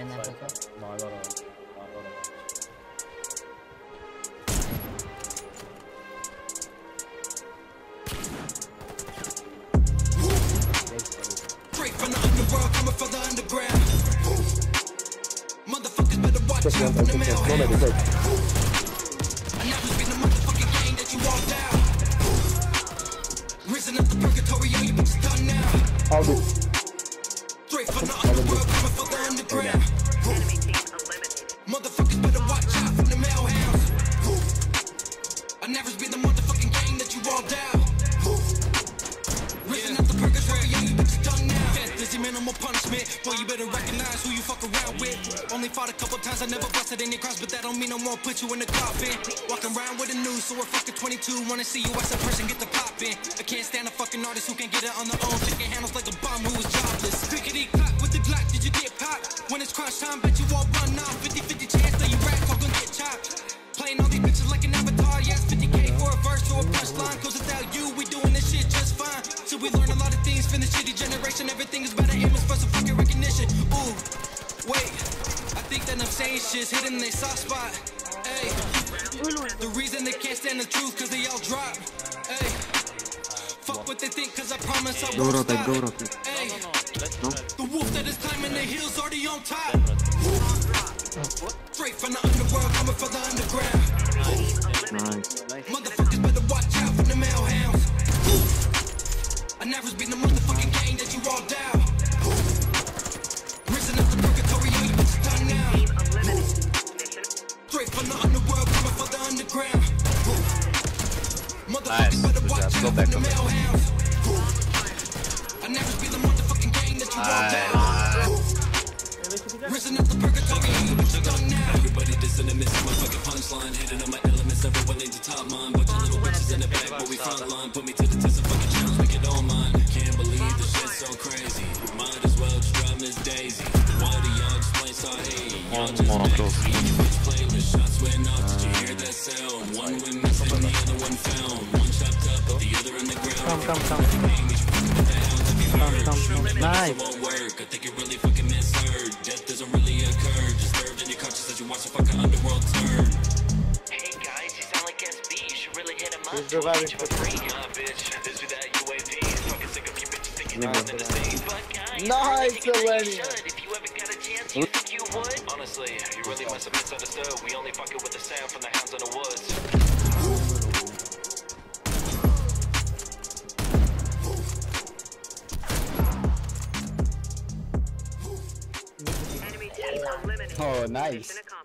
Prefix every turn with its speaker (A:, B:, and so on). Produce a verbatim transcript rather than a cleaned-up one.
A: Benden
B: Side.
A: kaka.
B: Mavi araba. Mavi araba.
C: Straight from the underworld, coming from the underground. Motherfuckers better watch out from the mail house. I never been the motherfucking gang that you walked out. Risen up the purgatory, all you bitches done now.
D: Aldı.
C: Straight from the underworld, coming from the underground. Motherfuckers better watch out from the mail house. I never been the motherfucking gang that you walked out. Risen up the purgatory, all you bitches done now. Death is your minimal punishment. Boy, you better recognize who you fuck around with. Only fought a couple times, I never busted any crimes, but that don't mean I won't put you in the coffin. Walking around with a noose, so we're fucking twenty-two. Wanna see you as a person, get the poppin'. I can't stand a fucking artist who can't get it on their own. Chicken handles like a bum who is jobless. Clickety clap with the Glock, did you get popped? When it's crunch time, bet you all run off. fifty fifty chance that you rats all gonna get chopped. Playing all these bitches like an avatar, yes, fifty K for a verse or a punchline. Cause without you, we doing this shit just fine. So we learn a lot of things from the shitty generation. Everything is better, aim is for some fucking recognition. Ooh, wait, I think that I'm saying shit's hitting their soft spot. Hey, the reason they can't stand the truth cause they all drop. Hey, fuck what they think cause I promise I won't stop. Hey, the wolf that is climbing the hills already on top. Straight from the underworld, coming from the underground. Motherfuckers better watch out from the mail hounds. I never been the motherfucking gang that you walked out. Risen up the purgatory, all you bitches done now. Straight from the underworld, coming from the underground. Motherfuckers better watch out from the mail hounds. I never been the motherfucking gang that you walked out. Risen up the purgatory, all you bitches done now.
E: Everybody dissing and missing my fucking punchline. Hitting on my elements, everyone needs a top line. Bunch of little bitches in the back, but we front line. Put me to the test of fucking challenge, make it all mine. Can't believe this shit's so crazy. Might as well just drop Miss Daisy. Why do y'all explain so hey? Y'all just nasty. Bitch playlist, shots went off. Did you hear that sound? One went missing, the other one found. One chopped up, but the other in the ground.
D: Come, come, come. Come, come, come. Nice.
E: Won't work. I think it really fucking misheard. Death doesn't really occur. Disturbed in your conscience as you watch the fucking underworld turn.
F: Hey guys, you sound like S B. You should really hit him up.
D: He's reviving
F: For free. Nah, bitch. This be that U A V. Fucking sick of you bitches thinking you're nothing to see. But guys,
D: Nice,
F: I think that you
D: Selenia.
F: should. If you ever got a chance, you think you would? Honestly, you really must have misunderstood. We only fuck it with the sound from the hounds in the woods.
D: Oh, nice.